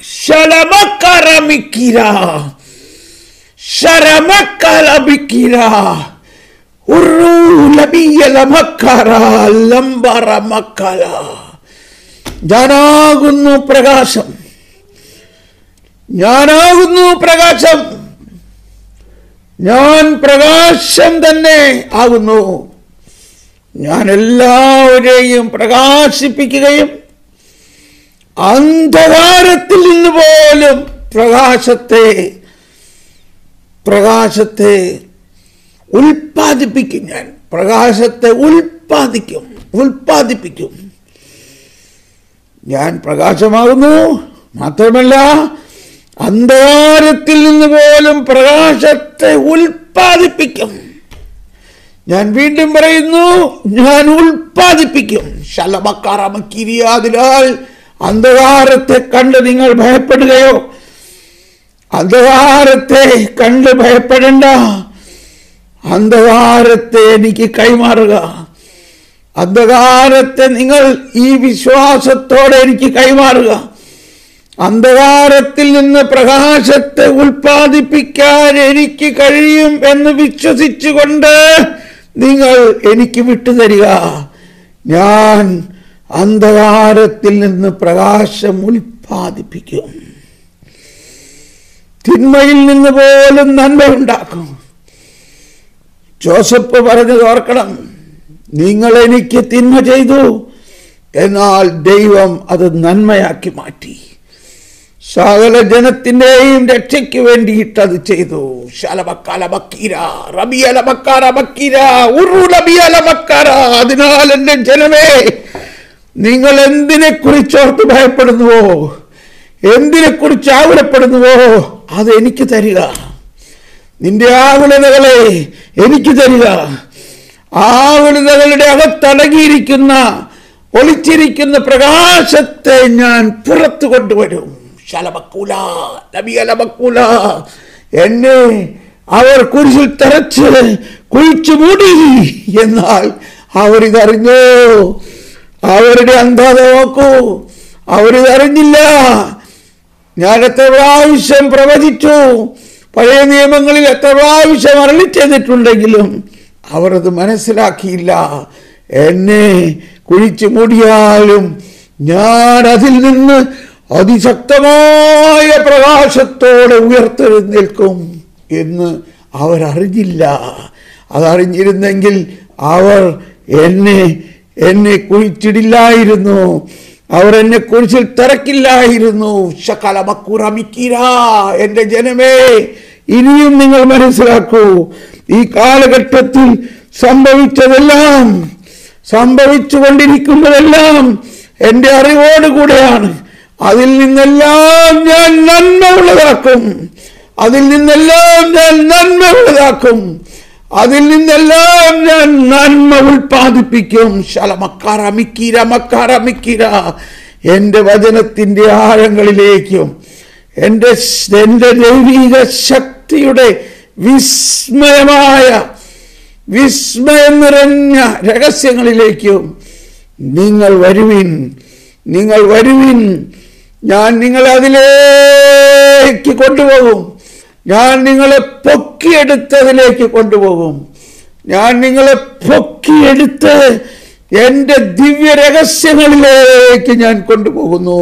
Shalamakaramikkira. Sharamakkalabikira. Urru labiyalamakara lambaramakala. ഞാനാകുന്നു പ്രകാശം. ഞാനാകുന്നു പ്രകാശം. ഞാൻ പ്രകാശം തന്നെ ആകുന്നു. ഞാൻ എല്ലാവരെയും പ്രകാശിപ്പിക്കുകയും അന്ധകാരത്തിൽ നിന്ന് പോലും പ്രകാശത്തെ ഉൽപ്പാദിപ്പിക്കും. ഞാൻ പ്രകാശത്തെ ഉൽപ്പാദിപ്പിക്കും. ഞാൻ പ്രകാശമാകുന്നു. മാത്രമല്ല അന്ധകാരത്തിൽ നിന്ന് പോലും പ്രകാശത്തെ ഉൽപ്പാദിപ്പിക്കും. ഞാൻ വീണ്ടും പറയുന്നു, ഞാൻ ഉൽപ്പാദിപ്പിക്കും. ശലമക്കാരമക്കിരിയാതിനാൽ അന്ധകാരത്തെ കണ്ട് നിങ്ങൾ ഭയപ്പെടുകയോ? അന്ധകാരത്തെ കണ്ട് ഭയപ്പെടേണ്ട. അന്ധകാരത്തെ എനിക്ക് കൈമാറുക. അന്ധകാരത്തെ നിങ്ങൾ ഈ വിശ്വാസത്തോടെ എനിക്ക് കൈമാറുക. അന്ധകാരത്തിൽ നിന്ന് പ്രകാശത്തെ ഉൽപ്പാദിപ്പിക്കാൻ എനിക്ക് കഴിയും എന്ന് വിശ്വസിച്ചുകൊണ്ട് നിങ്ങൾ എനിക്ക് വിട്ടുതരിക. ഞാൻ അന്ധകാരത്തിൽ നിന്ന് പ്രകാശം ഉൽപ്പാദിപ്പിക്കും. തിന്മയിൽ നിന്ന് പോലും നന്മയുണ്ടാക്കും. ജോസഫ് പറഞ്ഞത് ഓർക്കണം, നിങ്ങൾ എനിക്ക് തിന്മ ചെയ്തു, എന്നാൽ ദൈവം അത് നന്മയാക്കി മാറ്റി. സകല ജനത്തിന്റെയും രക്ഷയ്ക്ക് വേണ്ടിയിട്ട് അത് ചെയ്തു. അതിനാൽ എന്റെ ജനമേ, നിങ്ങൾ എന്തിനെ കുറിച്ചോർത്ത് ഭയപ്പെടുന്നുവോ, എന്തിനെ കുറിച്ച് ആകുലപ്പെടുന്നുവോ, അത് എനിക്ക് തരിക. നിന്റെ ആകുലതകളെ എനിക്ക് തരിക. ആകുലതകളുടെ അകത്തടങ്ങിയിരിക്കുന്ന ഒളിച്ചിരിക്കുന്ന പ്രകാശത്തെ ഞാൻ പുറത്തു കൊണ്ടുവരും. എന്നെ അവർ കുരിശിൽ തറച്ച് കുഴിച്ചു മൂടി. എന്നാൽ അവരിതറിഞ്ഞു. അവരുടെ അന്ധത നോക്കൂ, അവരിതറിഞ്ഞില്ല. ഞാൻ എത്ര പ്രാവശ്യം പ്രവചിച്ചു, പഴയ നിയമങ്ങളിൽ എത്ര പ്രാവശ്യം അരുളി ചെയ്തിട്ടുണ്ടെങ്കിലും അവർ അത് മനസ്സിലാക്കിയില്ല. എന്നെ കുഴിച്ചു മൂടിയാലും ഞാൻ അതിൽ നിന്ന് അതിശക്തമായ പ്രകാശത്തോടെ ഉയർത്തെഴുന്നേൽക്കും എന്ന് അവരറിഞ്ഞില്ല. അതറിഞ്ഞിരുന്നെങ്കിൽ അവർ എന്നെ കുഴിച്ചിടില്ലായിരുന്നു. അവർ എന്നെ കുറിച്ചിൽ തിരക്കില്ലായിരുന്നു. എന്റെ ജനമേ, ഇനിയും നിങ്ങൾ മനസ്സിലാക്കൂ, ഈ കാലഘട്ടത്തിൽ സംഭവിച്ചതെല്ലാം, സംഭവിച്ചുകൊണ്ടിരിക്കുന്നതെല്ലാം എൻ്റെ അറിവോടുകൂടെയാണ്. അതിൽ നിന്നെല്ലാം ഞാൻ നന്മ ഉള്ളതാക്കും. അതിൽ നിന്നെല്ലാം ഞാൻ നന്മ ഉള്ളതാക്കും. അതിൽ നിന്നെല്ലാം ഞാൻ നന്മ ഉൽപ്പാദിപ്പിക്കും. എന്റെ വചനത്തിന്റെ ആഴങ്ങളിലേക്കും എന്റെ ദൈവിക ശക്തിയുടെ വിസ്മയം നിറഞ്ഞ രഹസ്യങ്ങളിലേക്കും നിങ്ങൾ വരുവിൻ. ഞാൻ നിങ്ങളെ അതിലേക്ക് കൊണ്ടുപോകും. ഞാൻ നിങ്ങളെ പൊക്കിയെടുത്തതിലേക്ക് കൊണ്ടുപോകും. ഞാൻ നിങ്ങളെ പൊക്കിയെടുത്ത് എൻ്റെ ദിവ്യ രഹസ്യങ്ങളിലേക്ക് ഞാൻ കൊണ്ടുപോകുന്നു.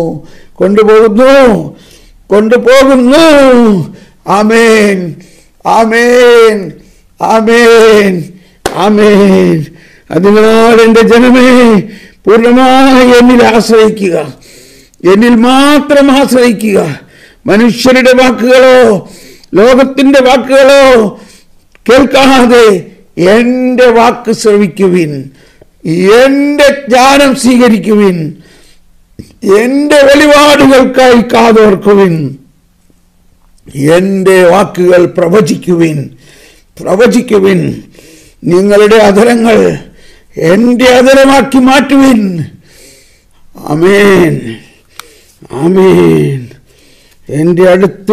ആമേൻ, ആമേൻ, ആമേൻ, ആമേൻ. അതിനാൽ എൻ്റെ ജനമേ, പൂർണ്ണമായി എന്നിൽ ആശ്രയിക്കുക. എന്നിൽ മാത്രം ആശ്രയിക്കുക. മനുഷ്യരുടെ വാക്കുകളോ ലോകത്തിന്റെ വാക്കുകളോ കേൾക്കാതെ എൻ്റെ വാക്ക് ശ്രവിക്കുവിൻ. എൻ്റെ ജ്ഞാനം സ്വീകരിക്കുവിൻ. എൻ്റെ വെളിപാടുകൾക്കായി കാതോർക്കുവിൻ. എൻ്റെ വാക്കുകൾ പ്രവചിക്കുവിൻ. നിങ്ങളുടെ അധരങ്ങൾ എൻ്റെ അധരമാക്കി മാറ്റുവിൻ. ആമേൻ, ആമേൻ. എൻ്റെ അടുത്ത്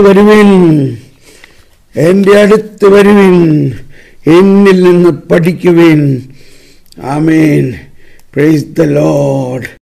വരുവിൻ. എന്നിൽ നിന്ന് പഠിക്കുവിൻ. ആമേൻ. Praise the Lord.